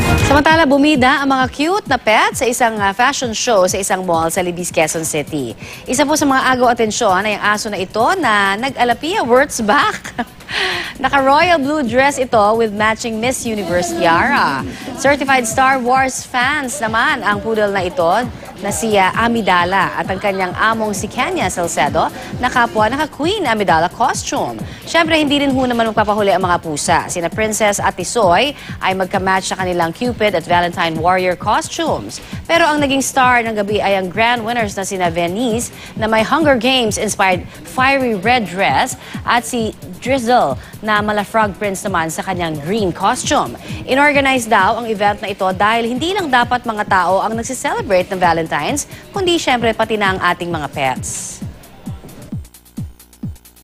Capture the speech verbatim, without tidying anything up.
Samantala, bumida ang mga cute na pets sa isang uh, fashion show sa isang mall sa Libis, Quezon City. Isa po sa mga agaw atensyon ay ang aso na ito na nag-alapia words back. Naka-royal blue dress ito with matching Miss Universe tiara. Certified Star Wars fans naman ang poodle na ito na si uh, Amidala at ang kanyang among si Kenya Salcedo na kapwa naka-Queen Amidala costume. Siyempre, hindi rin ho naman magpapahuli ang mga pusa. Sina Princess at Tisoy ay magka-match sa kanilang Cupid at Valentine Warrior costumes. Pero ang naging star ng gabi ay ang grand winners na sina Venice na may Hunger Games-inspired fiery red dress at si Drizzle na mala Frog Prince naman sa kanyang green costume. Inorganize daw ang event na ito dahil hindi lang dapat mga tao ang nagsiselebrate ng Valentine's, kundi syempre pati na ang ating mga pets.